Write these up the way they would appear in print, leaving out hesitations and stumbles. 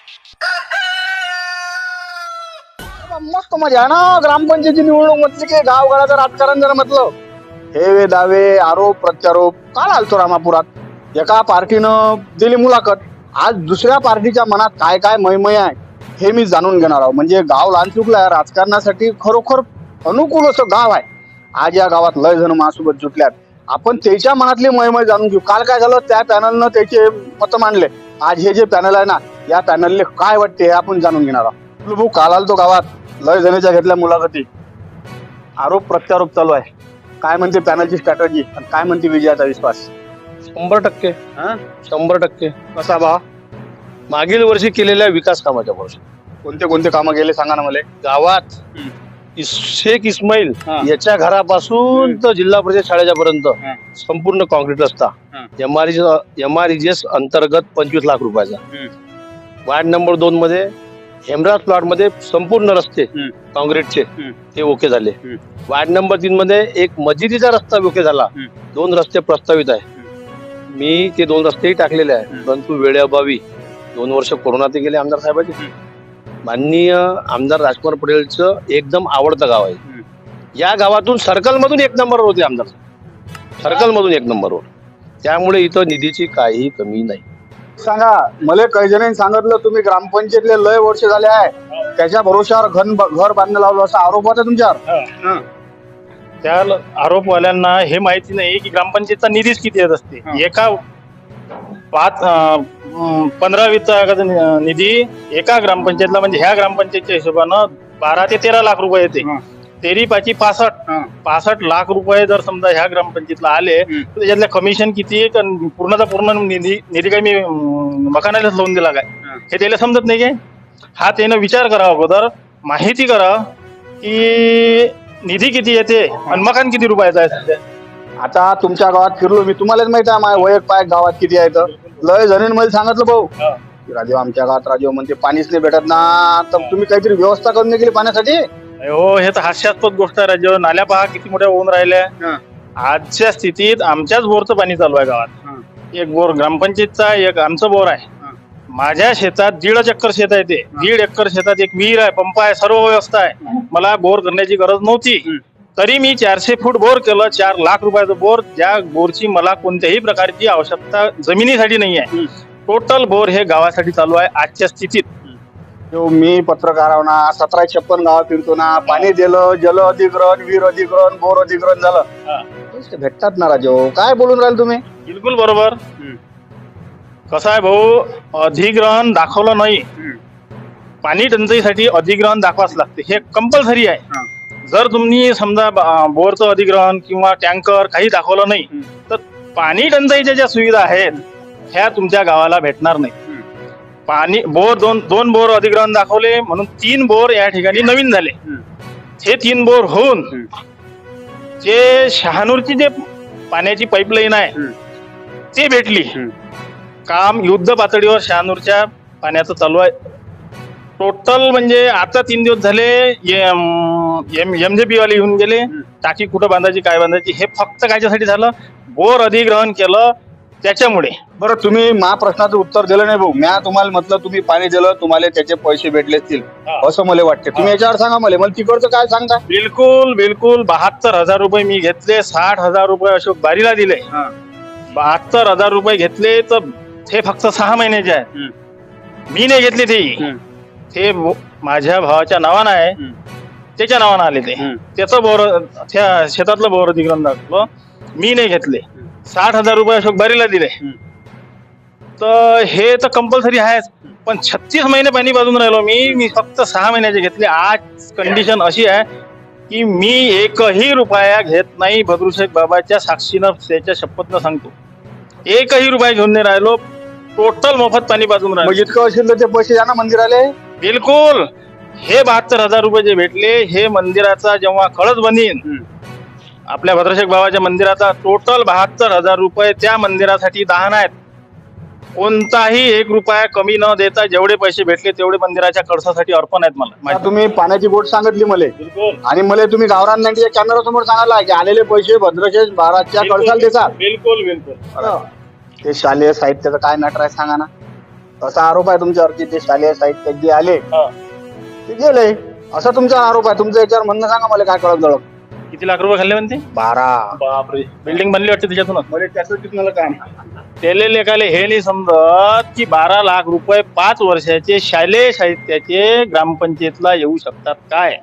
मस्त मजा आहे ना ग्रामपंचायतीची निवडणूक म्हटली की गावगाडाचं राजकारण जर म्हटलं हे दावे आरोप प्रत्यारोप काल आलतो रामापुरात एका पार्टीनं दिली मुलाखत. आज दुसऱ्या पार्टीच्या मनात काय काय मयमय आहे हे मी जाणून घेणार आहोत. म्हणजे गाव लहान चुकलाय राजकारणासाठी खरोखर अनुकूल असं गाव आहे. आज या गावात लय जण माझ्यासोबत जुटल्यात. आपण त्याच्या मनातली मयमय जाणून घेऊ. काल काय झालं त्या पॅनलनं त्याचे मत मांडले. आज हे जे पॅनल आहे ना या पॅनलले काय वाटते हे आपण जाणून घेणार आहोत. भाऊ काल आलतो गावात लय जणांच्या घेतल्या मुलाखती. आरोप प्रत्यारोप चालू आहे. काय म्हणते पॅनलची स्ट्रॅटजी आणि काय म्हणते विजयाचा विश्वास? 100%. 100%. कसा बा? मागील वर्षी केलेल्या विकास कामाच्या वर्षी कोणते कोणते कामं गेले सांगा ना मला. गावात शेख इस्माईल हा. याच्या घरापासून तर जिल्हा परिषद शाळेच्या पर्यंत संपूर्ण कॉन्क्रीट रस्ता. MREGS अंतर्गत 25 लाख रुपयाचा. वार्ड नंबर 2 मध्ये हेमराज प्लॉट मध्ये संपूर्ण रस्ते कॉन्क्रीटचे ते ओके झाले. वार्ड नंबर 3 मध्ये एक मस्जिदीचा रस्ता ओके झाला. 2 रस्ते प्रस्तावित आहे. मी ते 2 रस्तेही टाकलेले आहे. परंतु वेळेअभावी 2 वर्ष कोरोनात गेले आमदार साहेबांचे. माननीय आमदार राजकुमार पटेलचं एकदम आवडतं गाव आहे. या गावातून सर्कल मधून 1 नंबरवर होते आमदार. सर्कल मधून 1 नंबरवर. त्यामुळे इथं निधीची काही कमी नाही. सांगा मला काही जणांनी सांगितलं तुम्ही ग्रामपंचायतले लय वर्ष झाले आहे त्याच्या भरोशावर घर बांधणं लावलं असा आरोप होता तुमच्यावर. त्या आरोपवाल्यांना हे माहिती नाही की ग्रामपंचायतचा निधीच किती येत असते. एका 15-20 निधी एका ग्रामपंचायतला म्हणजे ह्या ग्रामपंचायतच्या हिशोबानं 12 ते 13 लाख रुपये येते. 13×5 = 65 लाख रुपये जर समजा ह्या ग्रामपंचायतला आले तर त्याच्यातल्या कमिशन किती पूर्णचा पूर्ण निधी काय मी मकानालाच लावून दिला काय हे त्याला समजत नाही काय. हा त्यानं विचार करा अगोदर माहिती करा की निधी किती येते आणि मकान किती रुपयाचं आहे सध्या. आता तुमच्या गावात फिरलो मी तुम्हालाच माहित आहे माझ्या वैयक पाय गावात किती आहे तर लय जणांनी मला सांगितलं भाऊ राजीव आमच्या गावात राजीव म्हणते पाणीच नाही भेटत ना. तर तुम्ही काहीतरी व्यवस्था करून गेली पाण्यासाठी. हो हे तर हास्यास्पद गोष्ट आहे राजू. नाल्या पहा किती मोठ्या होऊन राहिल्या. आजच्या स्थितीत आमच्याच बोरचं पाणी चालू आहे गावात. एक बोर ग्रामपंचायतचा एक आमचं बोर आहे. माझ्या शेतात 1.5 एकर शेत आहे. ते 1.5 एकर शेतात एक विहीर आहे पंप आहे सर्व व्यवस्था आहे. मला बोर करण्याची गरज नव्हती तरी मी 400 फूट बोर केलं. 4 लाख रुपयाचं बोर. ज्या बोरची मला कोणत्याही प्रकारची आवश्यकता जमिनीसाठी नाही आहे. टोटल बोर हे गावासाठी चालू आहे आजच्या स्थितीत. मी पत्रकार आहो ना 1756 गावात फिरतो ना. पाणी दिलं जल अधिग्रहण विहीर अधिग्रहण बोर अधिग्रहण झालं भेटतात ना राजू. काय बोलून राहिले तुम्ही? बिलकुल बरोबर. कसं आहे भाऊ अधिग्रहण दाखवलं नाही. पाणी टंचाईसाठी अधिग्रहण दाखवाच लागते हे कंपल्सरी आहे. जर तुम्ही समजा बोरचं अधिग्रहण किंवा टँकर काही दाखवलं नाही तर पाणी टंचाईच्या ज्या सुविधा आहेत ह्या तुमच्या गावाला भेटणार नाही. पाणी बोर दोन बोर अधिग्रहण दाखवले म्हणून 3 बोर या ठिकाणी नवीन झाले. हे 3 बोर होऊन जे शहानूरची जे पाण्याची पाईपलाईन आहे ते भेटली. काम युद्ध पातळीवर शहानूरच्या पाण्याचं चालू आहे. टोटल म्हणजे आता 3 दिवस झाले MJP वाले येऊन गेले. टाकी कुठं बांधायची काय बांधायची हे फक्त कायच्यासाठी झालं बोर अधिग्रहण केलं त्याच्यामुळे. बरं तुम्ही मा प्रश्नाचं उत्तर दिलं नाही भाऊ. म्या तुम्हाला म्हटलं तुम्ही पाणी दिलं तुम्हाला त्याचे पैसे भेटले असतील असं मला वाटते. तुम्ही याच्यावर सांगा मला तिकडचं काय सांगता. बिलकुल 72,000 रुपये मी घेतले. 60,000 रुपये अशोक बारीला दिले. 72,000 रुपये घेतले तर ते फक्त 6 महिन्याचे आहे. मी नाही घेतले ते माझ्या भावाच्या नावानं आहे. त्याच्या नावानं आले त्याचं बोर त्या शेतातलं बोर अधिग्रहण दाखवलं. मी नाही घेतले. 60,000 रुपये अशोक बारीला दिले. तर हे तर कंपल्सरी आहेच. पण 36 महिने पाणी बाजून राहिलो मी फक्त 6 महिन्याचे घेतले. आज कंडिशन अशी आहे की मी 1ही रुपया घेत नाही. भद्रूशेख बाबाच्या साक्षीनं त्याच्या शपथनं सांगतो 1ही रुपया घेऊन नाही राहिलो. टोटल मोफत पाणी बाजून राहिलो. जितकं असेल तर ते पैसे या ना मंदिराले. बिलकुल. हे 72,000 रुपये जे भेटले हे मंदिराचा जेव्हा कळस बनीन आपल्या भद्रशेख बाबाच्या मंदिराचा टोटल 72,000 रुपये त्या मंदिरासाठी दान आहेत. कोणताही 1 रुपया कमी न देता जेवढे पैसे भेटले तेवढे मंदिराच्या कळसासाठी अर्पण आहेत. मला तुम्ही पाण्याची गोष्ट सांगितली मला आणि मला तुम्ही गावरान नांदीच्या कॅमेरा समोर सांगायला की आलेले पैसे भद्रशेख महाराजच्या कळसाला देतात. बिलकुल बिलकुल. ते शालेय साहित्याचं काय मॅटर आहे सांगा ना. असा आरोप आहे तुमच्यावर की ते शालेय साहित्य जे आले ते गेले, असा तुमचा आरोप आहे. तुमचं याच्यावर म्हणणं सांगा मला, काय कळत जळत. किती लाख रुपये खाल्ले म्हणते? 12. बापरे, बिल्डिंग बनली वाटते त्याच्यातूनच. मला त्याचं कितनं काम. त्याले लेखाले हे नाही समजत की 12 लाख रुपये 5 वर्षाचे शालेय साहित्याचे ग्रामपंचायतला येऊ शकतात काय?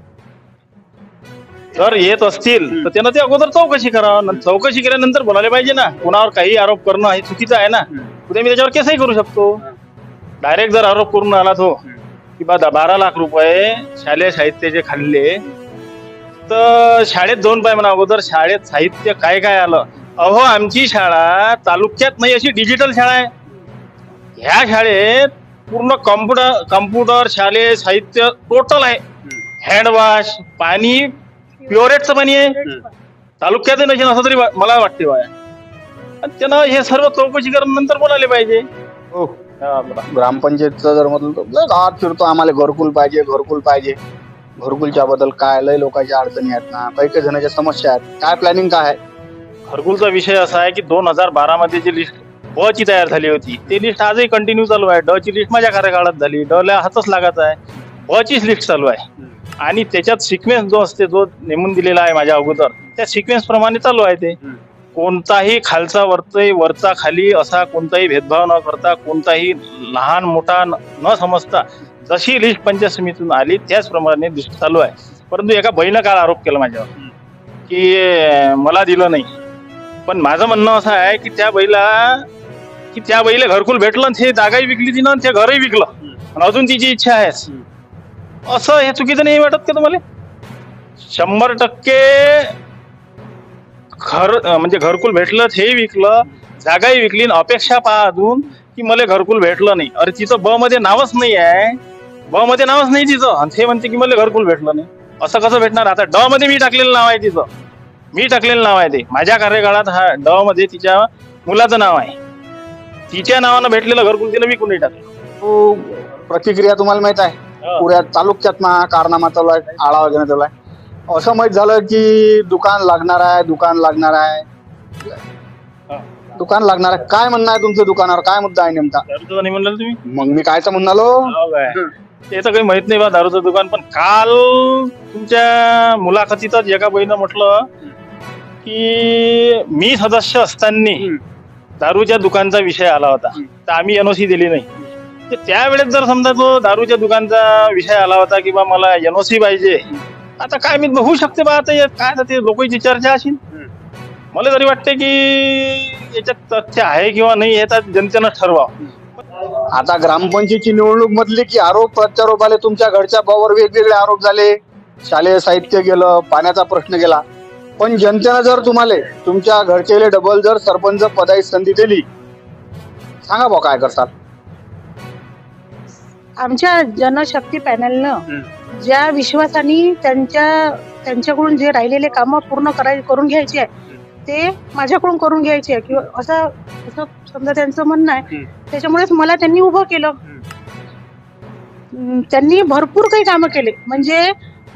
जर येत असतील तर त्यानं ते अगोदर चौकशी करावं. चौकशी केल्यानंतर बोलायला पाहिजे ना. कोणावर काही आरोप करणं हे चुकीचं आहे ना. उद्या मी त्याच्यावर केसही करू शकतो. डायरेक्ट जर आरोप करून आला तो की 12 लाख रुपये शालेय साहित्याचे खाल्ले, तर शाळेत जाऊन पाय म्हणा अगोदर शाळेत साहित्य काय काय आलं. अहो, आमची शाळा तालुक्यात नाही अशी डिजिटल शाळा आहे. ह्या शाळेत पूर्ण कम्प्युटर शालेय साहित्य टोटल आहे. हँडवॉश, पाणी प्युरेटचं पाणी आहे. तालुक्यात नसेल असं तरी मला वाटते बाया. त्यानं हे सर्व चौकशी करून नंतर बोलायला पाहिजे. हो, ग्रामपंचायतचं जर म्हटलं तर गावात फिरतो, आम्हाला घरकुल पाहिजे, घरकुल पाहिजे. घरकुलच्या बद्दल काय लय लोकांच्या अडचणी आहेत ना, काही काही जणांच्या समस्या आहेत. काय प्लॅनिंग काय आहे? घरकुलचा विषय असा आहे की 2012 मध्ये जी लिस्ट ब ची तयार झाली होती ते लिस्ट आजही कंटिन्यू चालू आहे. ड ची लिस्ट माझ्या कार्यकाळात झाली. ड ला हातच लागत आहे. ब चीच लिस्ट चालू आहे. आणि त्याच्यात सिक्वेन्स जो असते जो नेमून दिलेला आहे माझ्या अगोदर, त्या सिक्वेन्स प्रमाणे चालू आहे ते. कोणताही खालचा वरचा खाली असा कोणताही भेदभाव न करता, कोणताही लहान मोठा न समजता जशी लिस्ट पंचायत समितीतून आली त्याचप्रमाणे लिस्ट चालू आहे. परंतु एका बहिणीनं काल आरोप केला माझ्यावर की मला दिलं नाही. पण माझं म्हणणं असं आहे की त्या बाईला घरकुल भेटलं, ते जागाही विकली तिनं, ते घरही विकलं, आणि अजून तिची इच्छा आहे. असं हे चुकीचं नाही वाटत का तुम्हाला? 100% म्हणजे घरकुल भेटलं, हेही विकलं, जागाही विकली, अपेक्षा पहा अजून की मला घरकुल भेटलं नाही. अरे तिचं ब मध्ये नावच नाही आहे. ब मध्ये नावच नाही तिचं, आणि ते म्हणते की मला घरकुल भेटलं नाही. असं कसं भेटणार? आता ड मध्ये मी टाकलेलं नाव आहे तिचं. मी टाकलेलं नाव आहे ते. माझ्या कार्यकाळात हा ड मध्ये तिच्या मुलाचं नाव आहे. तिच्या नावानं भेटलेलं घरकुल तिनं विकूनही टाकलं. प्रतिक्रिया तुम्हाला माहित आहे? पुऱ्या तालुक्यात ना कारनामा चालू आहे, आढावा घेण्यात आला आहे. असं माहित झालं की दुकान लागणार आहे. दुकान लागणार आहे. काय म्हणणं आहे तुमचं? दुकानावर काय मुद्दा आहे नेमका? दारूचं नाही म्हणलं तुम्ही? मग मी कायचं म्हणालो? ते तर काही माहित नाही बा दारूचं दुकान. पण काल तुमच्या मुलाखतीतच एका बहिणीनं म्हटलं की मी सदस्य असताना दारूच्या दुकानचा विषय आला होता, तर आम्ही एनओसी दिली नाही. तर त्यावेळेस जर समजा तो दारूच्या दुकानचा विषय आला होता की बा मला एनओसी पाहिजे, आता काय मी होऊ शकते बा. आता काय ते लोकांची चर्चा असेल. मला तरी वाटते की याच्यात तथ्य आहे किंवा नाही हे तर जनतेनं ठरवावं. आता ग्रामपंचायतची निवडणूक मधली की आरोप प्रत्यारोप आले. तुमच्या घरच्या भावावर वेगवेगळे आरोप झाले. शालेय साहित्य गेलं, पाण्याचा प्रश्न गेला. पण जनतेनं जर तुम्हाला तुमच्या घरचे डबल जर सरपंच पदाची संधी दिली, सांगा भाऊ काय करतात? आमच्या जनशक्ती पॅनलनं ज्या विश्वासाने त्यांच्याकडून जे राहिलेले कामं पूर्ण करून घ्यायचे आहे ते माझ्याकडून करून घ्यायचे आहे किंवा असं समजा त्यांचं म्हणणं आहे. त्याच्यामुळेच मला त्यांनी उभं केलं. त्यांनी भरपूर काही कामं केले. म्हणजे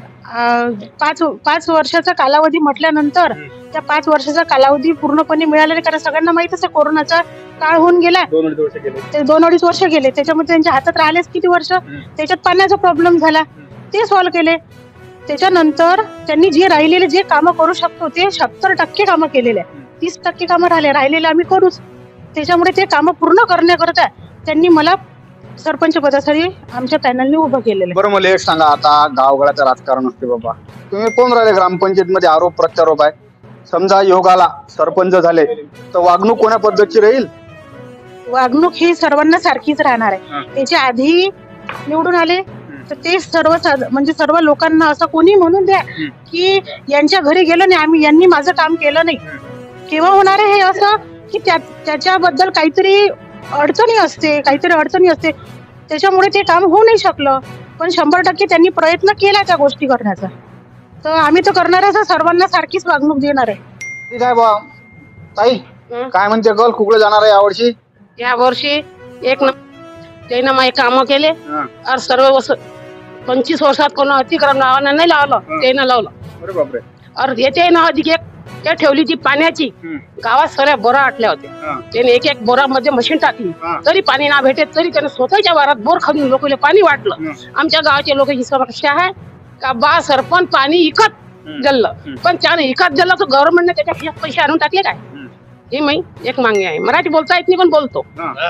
5 वर्षाचा कालावधी म्हटल्यानंतर त्या 5 वर्षाचा कालावधी पूर्णपणे मिळाला नाही. कारण सगळ्यांना माहितच आहे कोरोनाचा काळ होऊन गेला. 2-2.5 वर्ष गेले. त्याच्यामध्ये त्यांच्या हातात राहिलेच किती वर्ष. त्याच्यात पाण्याचा प्रॉब्लेम झाला, ते सॉल्व्ह केले. त्याच्यानंतर त्यांनी जे राहिलेले जे कामं करू शकतो ते 70% कामं केलेले आहे. 30% कामं राहिलेले आम्ही करूच. त्याच्यामुळे ते कामं पूर्ण करण्याकरता त्यांनी मला सरपंच पदासाठी आमच्या पॅनलने उभं केलेलं. बरं, मला एक सांगा, आता गावगाड्याचं राजकारण असते बाबा. तुम्ही कोण राहिले ग्रामपंचायत मध्ये? आरोप प्रत्यारोप आहे. समजा योगाला सरपंच झाले तर वागणूक कोण्या पद्धतीची राहील? वागणूक ही सर्वांना सारखीच राहणार आहे. त्याच्या आधी निवडून आले तर ते सर्व लोकांना असं कोणी म्हणून द्या की यांच्या घरी गेलं नाही, यांनी माझं काम केलं नाही. केव्हा होणार आहे हे असं की त्याच्याबद्दल काहीतरी अडचणी असते. त्याच्यामुळे ते काम होऊ नाही शकलं. पण 100% त्यांनी प्रयत्न केला त्या गोष्टी करण्याचा. तर आम्ही तर करणारच, सर्वांना सारखीच वागणूक देणार आहे. ठीक आहे बा. ताई काय म्हणते गल, कुठे जाणार आहे यावर्षी? यावर्षी त्यानं माझे काम केले. सर्व 25 वर्षात कोण अतिक्रम नावानं नाही लावलं, त्यानं लावलं. अरे बापरे. येते ना अधिक त्या ठेवली ती पाण्याची. गावात सगळ्या बोरा आटल्या होत्या. त्याने एक एक बोरामध्ये मशीन टाकली तरी पाणी ना भेटे, तरी त्याने स्वतःच्या वारात बोर खाऊन लोकांना पाणी वाटलं. आमच्या गावाचे लोक ही समस्या आहे का बा सरपंच पाणी इकत जल्लं, पण त्याने इकत जल्लं तर गव्हर्नमेंटने त्याच्या खिशात पैसे आणून टाकले काय? हे मी एक मागणी आहे. मराठी बोलता येत नाही पण बोलतो,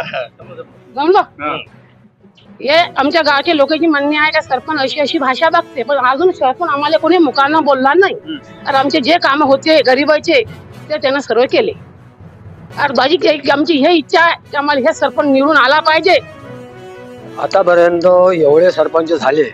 जमलं. हे आमच्या गावच्या लोकांची म्हणणी आहे का सरपंच अशी अशी भाषा बघते, पण अजून सरपंच आम्हाला कोणी मुखानं बोलला नाही. तर आमचे जे काम होते गरीबाचे ते त्यानं सर्व केले. आणि बाजी आमची हे इच्छा आहे की आम्हाला हे सरपंच निवडून आला पाहिजे. आतापर्यंत एवढे सरपंच झाले,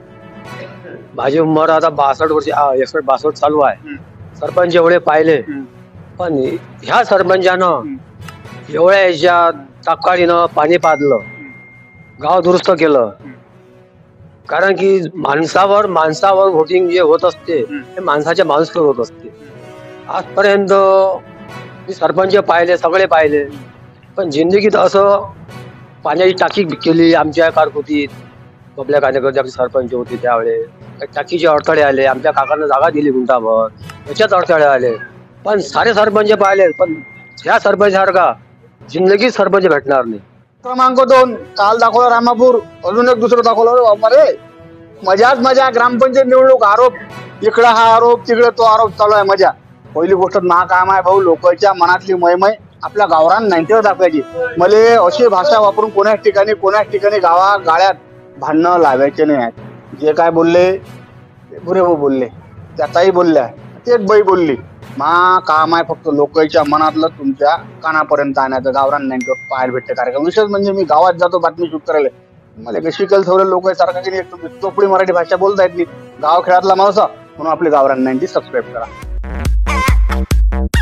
माझी उंमर आता 62 वर्ष 61-62 चालू आहे. सरपंच एवढे पाहिले, पण ह्या सरपंचानं एवढ्या याच्या तात्काळीनं पाणी पाजलं, गाव दुरुस्त केलं. कारण की माणसावर व्होटिंग जे होत असते ते माणसाच्या माणसावर होत असते. आजपर्यंत मी सरपंच पाहिले, सगळे पाहिले, पण जिंदगीत असं पाण्याची टाकी केली आमच्या कारकुतीत. आपल्या कार्यकर्ते आपले सरपंच होते त्यावेळेस टाकीचे अडथळे आले. आमच्या काकांना जागा दिली गुंठाभर, त्याच्यात अडथळे आले. पण सारे सरपंच पाहिले, पण ह्या सरपंच सारखा जिंदगीत सरपंच भेटणार नाही. क्रमांक 2 काल दाखवला रामापूर, अजून एक दुसरं दाखवलं. अरे मजाच मजा. ग्रामपंचायत निवडणूक, आरोप इकडं हा आरोप तिकडे तो आरोप चालू आहे. मजा. पहिली गोष्ट काम आहे भाऊ, लोकांच्या मनातली मयमय आपल्या गावरान नाईन्टीवर दाखवायची. मले अशी भाषा वापरून कोणाच ठिकाणी गावा गाळ्यात भांडणं लावायचे नाही आहेत. जे काय बोलले बुरे भाऊ बोलले, त्या ताई बोलल्या, तेच बाई बोलली. काम आहे फक्त लोकांच्या मनातलं तुमच्या कानापर्यंत आणायचं. गावरान नाईन्टीवर पाहायला भेटते कार्यक्रम. विशेष म्हणजे मी गावात जातो बातमी शूट करायला, मला शिकल सवरे लोक सारखा की नाही चोपडी मराठी भाषा बोलता येत नाही. गाव खेळातला माणूस म्हणून आपली गावरान 90 सबस्क्राईब करा.